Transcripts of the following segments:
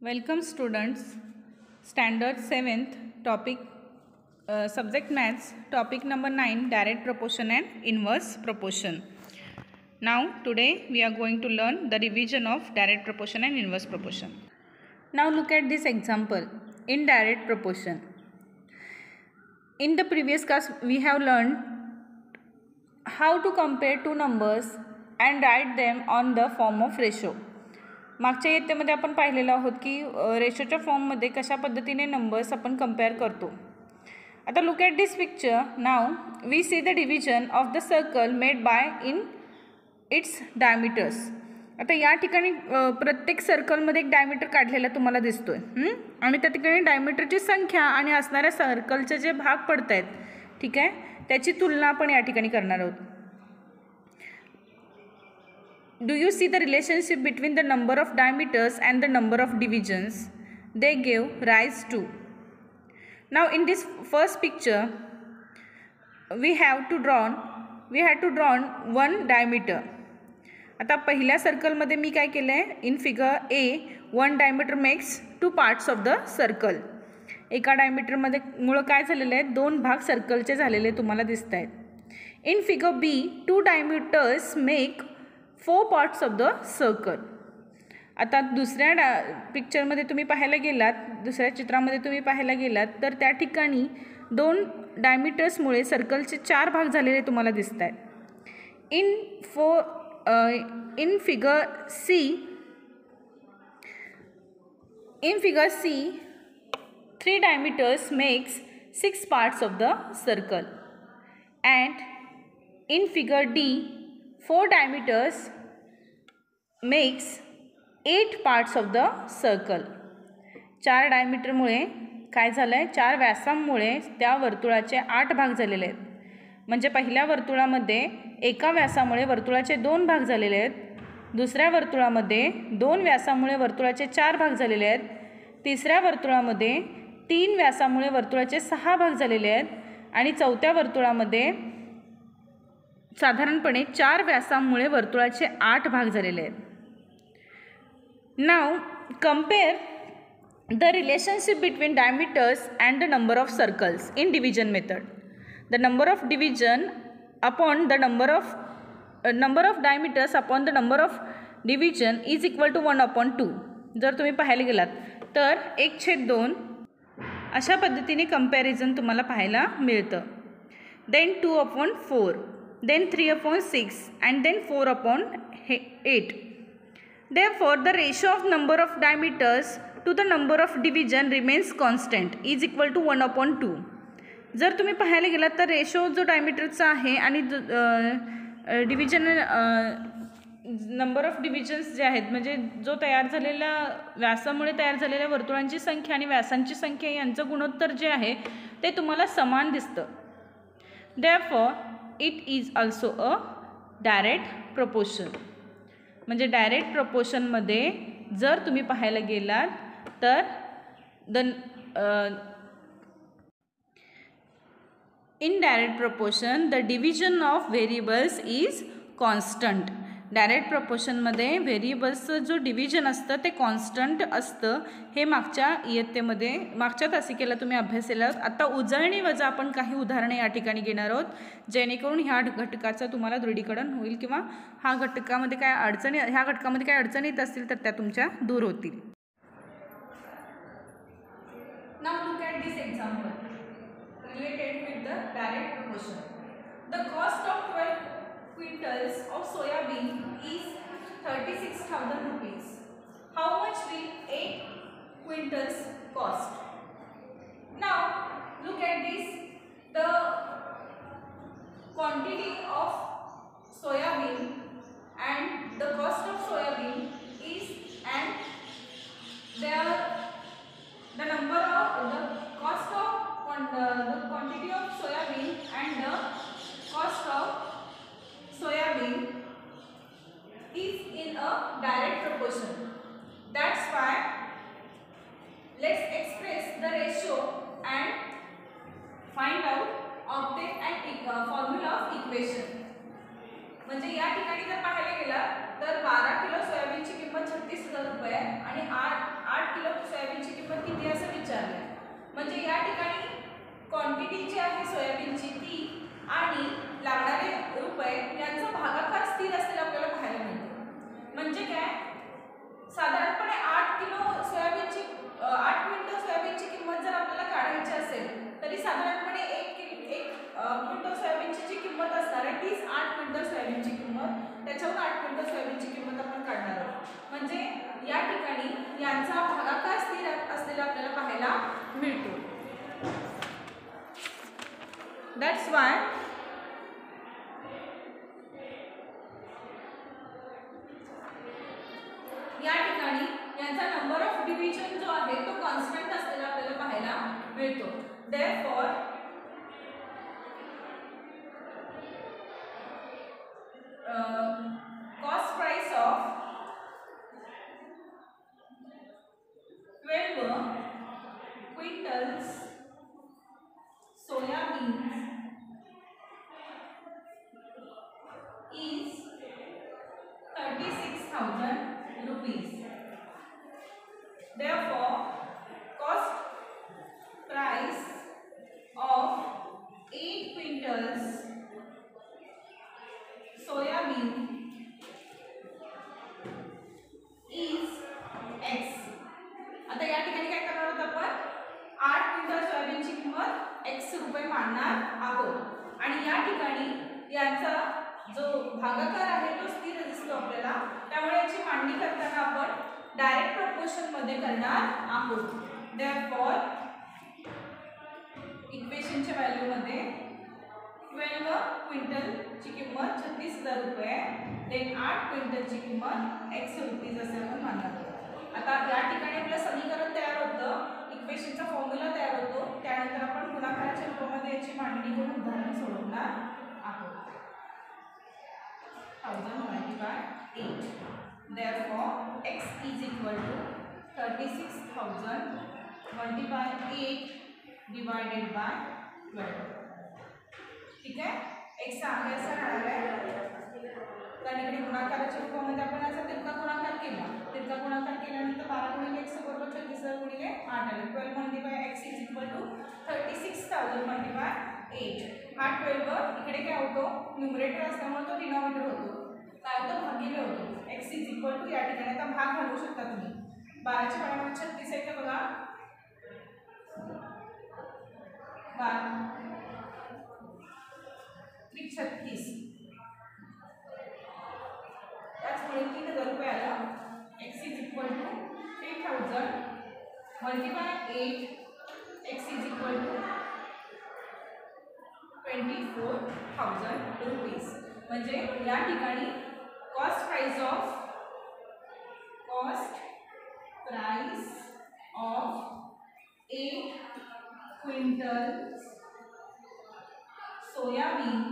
Welcome students, standard 7th topic subject maths, topic number 9, direct proportion and inverse proportion. Now today we are going to learn the division of direct proportion and inverse proportion. Now look at this example, indirect proportion. In the previous class we have learned how to compare two numbers and write them on the form of ratio. मागच्या इयत्तेमध्ये आपण पाहिलेलं आहोत की रेशोच्या फॉर्ममध्ये कशा पद्धतीने numbers आपण कंपेअर करतो. आता look at this picture. Now we see the division of the circle made by in its diameters. आता या ठिकाणी प्रत्येक सर्कलमध्ये एक डायमीटर काढलेला तुम्हाला दिसतोय आणि त्या ठिकाणी डायमीटरची संख्या आणि असणाऱ्या सर्कलचे जे भाग पडत आहेत, ठीक आहे, त्याची तुलना आपण या ठिकाणी करणार आहोत. Do you see the relationship between the number of diameters and the number of divisions they give rise to? Now in this first picture we had to draw one diameter. आता पहिल्या सर्कलमध्ये मी काय केलं आहे, in figure A one diameter makes two parts of the circle. एका डायमीटरमध्ये मुळे काय झालेलं आहे, दोन भाग सर्कलचे झालेले तुम्हाला दिसत आहेत. In figure B two diameters make 4 parts of the circle. आता दुसऱ्या पिक्चरमध्ये तुम्ही पाहायला गेलात, दुसऱ्या चित्रामध्ये तुम्ही पाहायला गेलात तर त्या ठिकाणी दोन डायमीटर्समुळे सर्कलचे 4 भाग झालेले तुम्हाला दिसत आहेत. In figure C 3 diameters makes 6 parts of the circle and in figure D 4 diameters makes 8 parts of the circle. 4 डायमीटरमुळे काय झालं आहे, 4 व्यासांमुळे त्या वर्तुळाचे 8 भाग झालेले आहेत. म्हणजे पहिल्या वर्तुळामध्ये एका व्यासामुळे वर्तुळाचे 2 भाग झालेले आहेत, दुसऱ्या वर्तुळामध्ये 2 व्यासामुळे वर्तुळाचे 4 भाग झालेले आहेत, तिसऱ्या वर्तुळामध्ये 3 व्यासामुळे वर्तुळाचे 6 भाग झालेले आहेत आणि चौथ्या वर्तुळामध्ये साधारणपणे 4 व्यासांमुळे वर्तुळाचे 8 भाग झालेले आहेत. Now compare the relationship between diameters and the number of circles in division method. The number of division upon the number of diameters upon the number of division is equal to 1/2. जर तुम्ही पाहायला गेलात तर 1/2 अशा पद्धतीने comparison तुम्हाला पाहायला मिळतं. Then 2/4, then 3/6 and then 4/8. Therefore the ratio of number of diameters to the number of division remains constant is equal to 1/2. जर तुम्ही पाहायला गेलात तर रेशो जो डायमीटरचा आहे आणि डिव्हिजन नंबर ऑफ डिव्हिजन्स जे आहेत, म्हणजे जो तयार झालेल्या व्यासामुळे तयार झालेल्या वर्तुळांची संख्या आणि व्यासांची संख्या यांचं गुणोत्तर जे आहे ते तुम्हाला समान दिसतं. Therefore it is also a direct proportion. म्हणजे डायरेक्ट प्रपोर्शनमध्ये जर तुम्ही पाहायला गेलात तर in direct proportion the division of variables is constant. Direct प्रपोर्शनमध्ये व्हेरिएबल्सचं जो डिव्हिजन असतं ते कॉन्स्टंट असतं. हे मागच्या तासिकेला तुम्ही अभ्यास केला. आता उजळणी वजा आपण काही उदाहरणे या ठिकाणी घेणार आहोत, जेणेकरून ह्या घटकाचं तुम्हाला दृढीकरण होईल किंवा ह्या घटकामध्ये काय अडचणी येत असतील तर त्या तुमच्या दूर होतील. Now look at this example related with the direct proportion. The cost of 12 quintals of soybean is 36,000 rupees. How much will 8 quintals cost? Now look at this. The quantity of soybean and the cost of soybean is, and the number of the cost of the quantity of soybean and the cost of soybean is in a direct proportion. That's why let's express the ratio and obtain an formula of equation. म्हणजे या ठिकाणी जर पाहायला गेला तर 12 kilo सोयाबीनची किंमत 36,000 रुपये आणि 8 किलो आपण काढणार आहोत. म्हणजे या ठिकाणी यांचा भागाकार स्थिर असलेला आपल्याला पाहायला मिळतो. दॅट्स वाय या ठिकाणी यांचा नंबर ऑफ डिव्हिजन जो आहे तो कॉन्स्टंट असलेला आपल्याला पाहायला मिळतो. Therefore cost price of 12 quintals soya beans is 36,000 rupees. Therefore, cost price of 8 quintals soya bean is x. आता या ठिकाणी काय करणार आहोत आपण 8 क्विंटल सोयाबीनची किंमत x रुपये मानणार आहोत आणि या ठिकाणी यांचा जो भागाकार आहे तो स्थिर दिसतो आपल्याला. त्यामुळे याची मांडणी करताना आपण डायरेक्ट प्रोपोर्शन मध्ये करणार आहोत. देअरफॉर इक्वेशनच्या व्हॅल्यू मध्ये 12 क्विंटलची किंमत 36,000 रुपये, देन 8 क्विंटलची किंमत x रुपीज असे आपण मानणार आहोत. आता या ठिकाणी आपलं समीकरण तयार होतं, इक्वेशनचा फॉर्म्युला तयार होतो. त्यानंतर आपण गुणाकाराच्या रूपामध्ये याची मांडणी करून उदाहरण सोडवणार आहोत. 1000 multiplied 8. Therefore, x is equal to 36,000 multiplied 8 divided by 12. ठीक आहे, x आहे असं राहणार आहे. तर इकडे गुणाकाराच्या रूपामध्ये आपण याचा तिरका गुणाकार केला. तिरका गुणाकार केल्यानंतर 12 गुणिले x बरोबर 36 गुणिले 8 आले. 12 multiply x is equal to 36,000 multiply 8. हा 12 इकडे काय होतो, न्यूमरेटर असल्यामुळे तो डिनॉमिनेटर होतो, काय होतं भागिले होतो. x इज इक्वल टू या ठिकाणी आता भाग घालू शकता तुम्ही. 12च्या पाड्यामध्ये 36 आहे का बघा, 36. त्याचमुळे 3,000 रुपये आला. x is equal to 3,000 multiply 8. x is equal to 24,000 rupees. म्हणजे या ठिकाणी cost price of 8 quintal soybean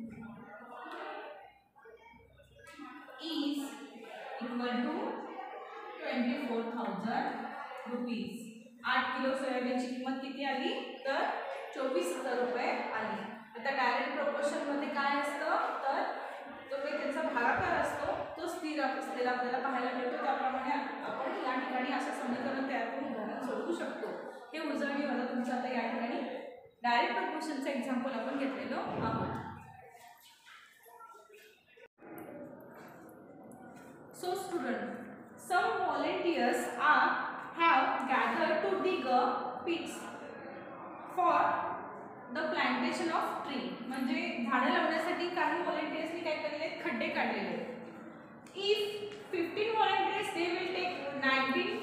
is equal to 24,000 rupees. 8 kilo सोयाबीनची किंमत किती आली तर 24,000 रुपये आली. आता डायरेक्ट प्रोपोर्शन मध्ये काय असतं तर जो काही त्यांचा भागाकार असतो तो स्थिर असलेला आपल्याला पाहायला मिळतो. त्याप्रमाणे आपण या ठिकाणी असं समीकरण तयार करून उदाहरण सोडवू शकतो. हे उजळणी होतं तुमचं. आता या ठिकाणी डायरेक्ट प्रोपोर्शनचं एक्झाम्पल आपण घेतलेलो आहोत. So student, some volunteers have gathered to dig pits for the plantation of tree. म्हणजे झाडं लावण्यासाठी काही व्हॉलंटियर्सनी काय केलेले, खड्डे काढलेले. If 15 volunteers they will take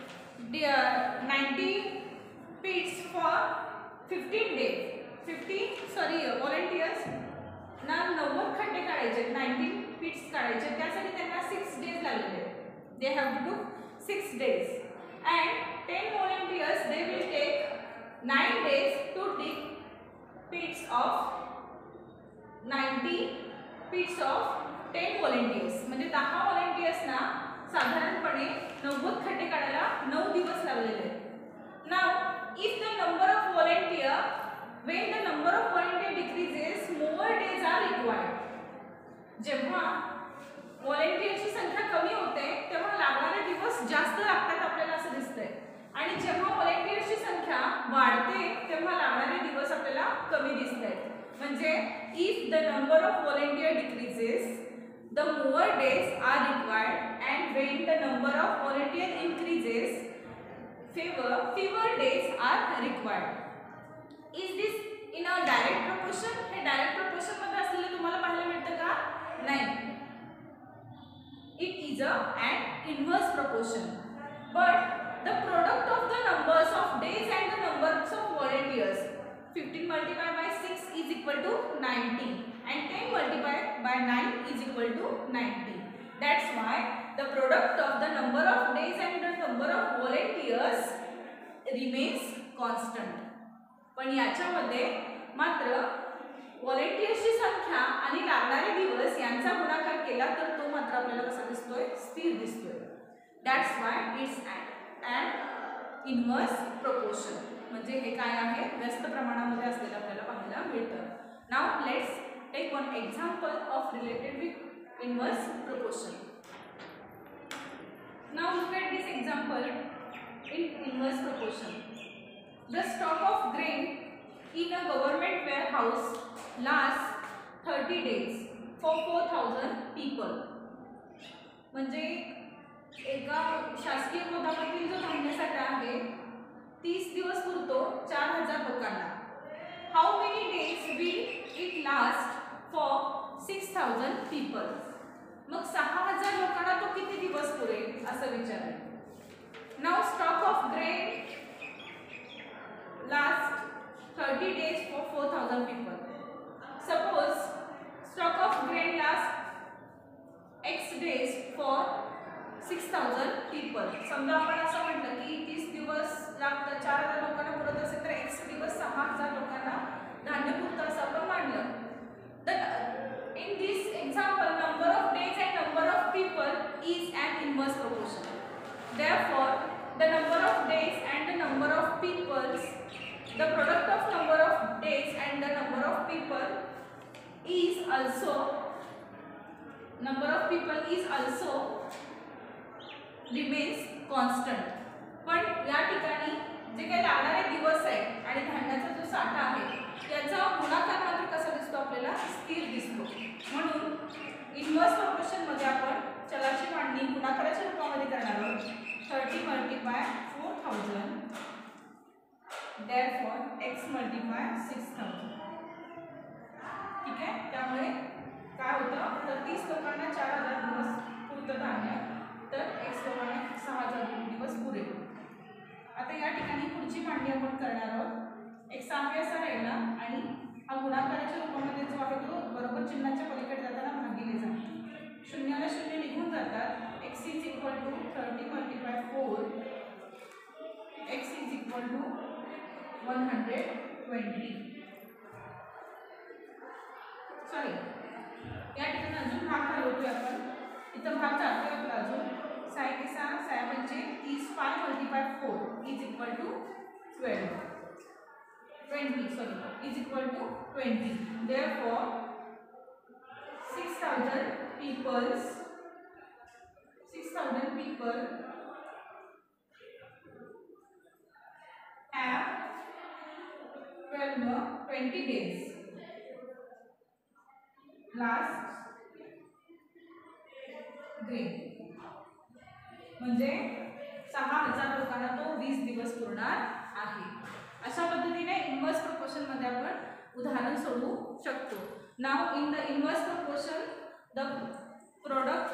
90 pits for 15 days. volunteers ना 90 खड्डे काढायचे, 19 pits काढायचे. त्यासाठी त्यांना 6 days लागले. They have to do 6 days. And 10 volunteers they will take 9 days to dig pits of 90 pits of 10 volunteers. म्हणजे 10 volunteers ना साधारणपणे 90 खड्डे काढायला 9 दिवस लागलेले. Now if the number of volunteer when the number of volunteer decreases more days are required. जेव्हा व्हॉलंटियरची संख्या कमी होते तेव्हा लागणारे दिवस जास्त लागतात आपल्याला असं दिसतंय. आणि जेव्हा व्हॉलंटियरची संख्या वाढते तेव्हा लागणारे दिवस आपल्याला कमी दिसतात. म्हणजे if the number of volunteer decreases the more days are required and when the number of volunteer increases fewer days are required. Is this in a direct proportion? हे डायरेक्ट प्रोपोर्शन मध्ये असलेले तुम्हाला पाहायला मिळतं का? नाही. It is an inverse proportion. But the product of the numbers of days and the numbers of volunteers, 15 multiplied by 6 is equal to 90 and 10 multiplied by 9 is equal to 90. That's why the product of the number of days and the number of volunteers remains constant. पण याच्यामध्ये मात्र व्हॉलेंटियर्सची संख्या आणि लागणारे दिवस यांचा गुणाकार केला तर तो मात्र आपल्याला कसा दिसतोय, स्थिर दिसतोय. That's why it's and inverse proportion. म्हणजे हे काय आहे, व्यस्त प्रमाणामध्ये असलेलं आपल्याला पाहायला मिळतं. Now let's take one example of related with inverse proportion. Now look at this example in inverse proportion. The stock of grain in a government warehouse lasts 30 days for 4,000 people. म्हणजे एका शासकीय गोदामातील जो धान्य साठा आहे 30 दिवस पुरतो 4,000 लोकांना. How many days will it last for 6,000 people? मग 6,000 लोकांना तो किती दिवस पुरेल असं विचारलं. Now stock of grain last 30 days for 4,000 people. Suppose stock of grain lasts X days for 6,000 people. समजा आपण असं म्हटलं की 30 दिवस लागतात 4,000 लोकांना पुरत असेल तर X दिवस 6,000 लोकांना धान्य पुरतं असं आपण मानलं. तर in this example number of days and number of people is an inverse proportion. Therefore the number of days and the number of peoples, the product of number of days and the number of people is also remains constant. पण या ठिकाणी जे काही लागणारे दिवस आहेत आणि धान्याचा जो साठा आहे याचा गुणाकार मात्र कसा दिसतो, आपल्याला स्थिर दिसतो. म्हणून इनवर्स प्रोपोर्शन मध्ये आपण चलाची मांडणी गुणाकाराच्या रूपामध्ये करणार आहोत. 30 multiply 4,000. Therefore x multiply 6,000. ठीक आहे. त्यामुळे काय होतं, तर 30 लोकांना 4,000 दिवस पुरतं धान्य तर x लोकांना 6,000 दिवस पुरेल. आता या ठिकाणी पुढची मांडणी आपण करणार आहोत. x आहे असा राहिला आणि हा गुणाकाराच्या रूपामध्ये जो आहे तो बरोबर चिन्हाच्या पलीकडे जाताना भागिले जातो. शून्याला शून्य निघून जातात. x is equal to 30 multiply 4. x is equal to 120. Sorry, या ठिकाणी अजून भाग घालवतोय आपण. इथं भाग जातोय आपला अजून. 6 के 6 6 पंचे 30. 5 multiply 4 is equal to 12. 20 sorry is equal to 20. Therefore 6,000 people have 20 days last grain. म्हणजे 6,000 लोकांना तो 20 दिवस पुरणार आहे. अशा पद्धतीने इनवर्स प्रोपोर्शन मध्ये आपण उदाहरण सोडवू शकतो. Now in the inverse proportion the product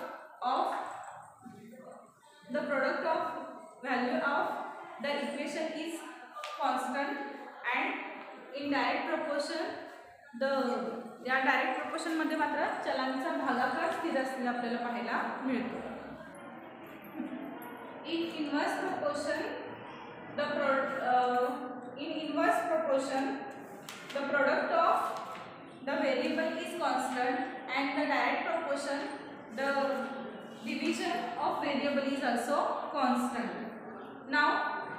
of value of the equation is constant and in direct proportion या डायरेक्ट प्रोपोर्शन मध्ये मात्र चलांचा भागाकार स्थिर असलेला आपल्याला पाहायला मिळतो. In inverse proportion the product of the variable is constant and the direct proportion the division of variable is also constant. Now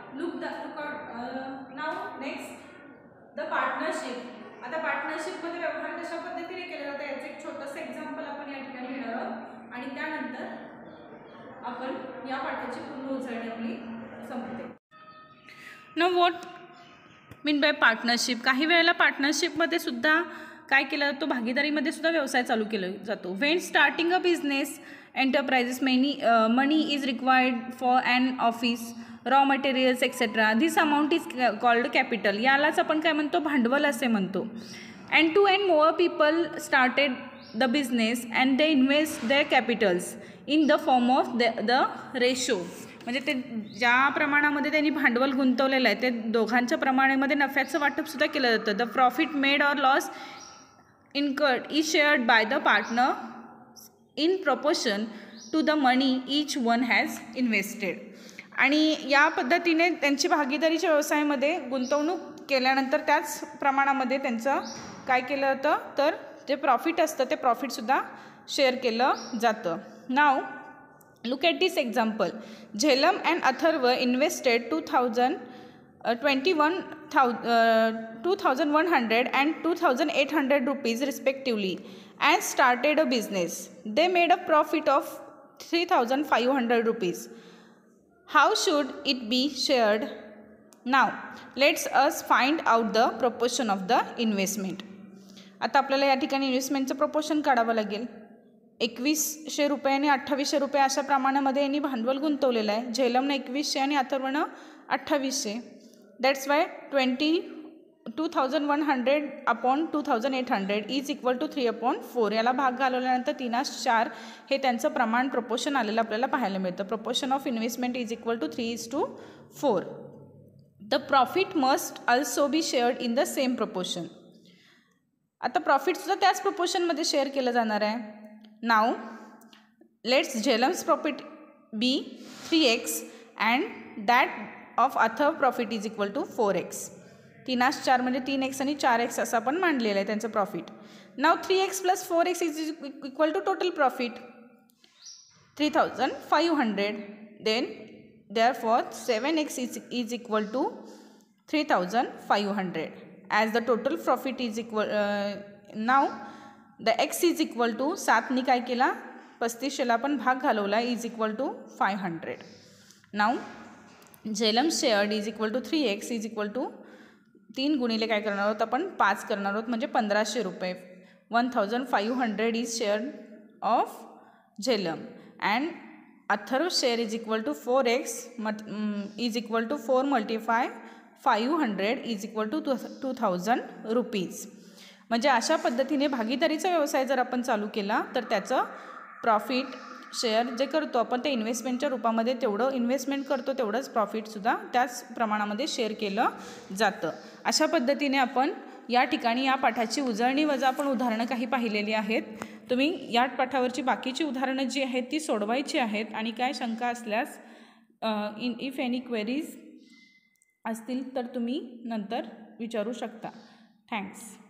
now next the partnership. आता पार्टनरशिप मध्ये व्यवहार कशा पद्धतीने केले जातात याचं एक छोटंसं एक्झाम्पल आपण या ठिकाणी घेणार आहोत आणि त्यानंतर आपण या पाठाची पूर्ण उजळणी आपली संपते. Now what mean by partnership. काही वेळेला पार्टनरशिपमध्ये सुद्धा काय केलं जातो, भागीदारीमध्ये सुद्धा व्यवसाय चालू केला जातो. When starting a business enterprises money is required for and office raw materials etcetera. This amount is called capital. यालाच आपण काय म्हणतो, भांडवल असे म्हणतो. And 2 and more people started the business and they invest there Capitals in the form of the ratio. म्हणजे ते ज्या प्रमाणामध्ये त्यांनी भांडवल गुंतवलेलं आहे ते दोघांच्या प्रमाणामध्ये नफ्याचं वाटपसुद्धा केलं जातं. The profit made or loss incurred is shared by the partner in proportion to the money each one has invested. आणि या पद्धतीने त्यांची भागीदारीच्या व्यवसायामध्ये गुंतवणूक केल्यानंतर त्याच प्रमाणामध्ये त्यांचं काय केलं जातं तर जे प्रॉफिट असतं ते प्रॉफिटसुद्धा शेअर केलं जातं. Now look at this example. Jhelam and Atharva invested 2,100 and 2,800 rupees respectively and started a business. They made a profit of 3,500 rupees. How should it be shared? Now let's us find out the proportion of the investment. आता आपल्याला या ठिकाणी इन्व्हेस्टमेंटचं proportion काढावं लागेल. 2100 रुपये आणि 2800 रुपये अशा प्रमाणामध्ये यांनी भांडवल गुंतवलेलं आहे. झेलमनं 2100 आणि अथर्वनं 2800. That's why 2,100 upon 2,800 is equal to 3/4. याला भाग घालवल्यानंतर 3/4 हे त्यांचं प्रमाण प्रोपोर्शन आलेलं आपल्याला पाहायला मिळतं. Proportion of investment is equal to 3:4. The profit must also be shared in the same proportion. आता प्रॉफिटसुद्धा त्याच प्रोपोर्शनमध्ये शेअर केलं जाणार आहे. Now let's Jhelam's profit be 3x and that of Atharva profit is equal to 4x. 3/4 म्हणजे 3x आणि 4x असं आपण मांडलेलं आहे त्यांचं profit. Now 3x + 4x is equal to total profit 3,500. Then therefore 7x is equal to 3,500 as the total profit is equal. Now the x is equal to 7 नी काय केला 3500 आपण भाग घालवला is equal to 500. Now Jhelam shared is equal to 3x is equal to 3 गुणिले काय करणार आहोत आपण 5 करणार आहोत म्हणजे 1500 रुपये. 1,500 is shared of Jhelum and Atharva share is equal to 4x is equal to 4 × 500 is equal to 2,000 rupees. म्हणजे अशा पद्धतीने भागीदारीचा व्यवसाय जर आपण चालू केला तर त्याचं प्रॉफिट शेअर जे करतो आपण ते इन्व्हेस्टमेंटच्या रूपामध्ये तेवढं इन्व्हेस्टमेंट करतो तेवढंच प्रॉफिटसुद्धा त्याच प्रमाणामध्ये शेअर केलं जातं. अशा पद्धतीने आपण या ठिकाणी या पाठाची उजळणी वजा आपण उदाहरणं काही पाहिलेली आहेत. तुम्ही या पाठावरची बाकीची उदाहरणं जी आहेत ती सोडवायची आहेत आणि काय शंका असल्यास इफ एनी क्वेरीज असतील तर तुम्ही नंतर विचारू शकता. थँक्स.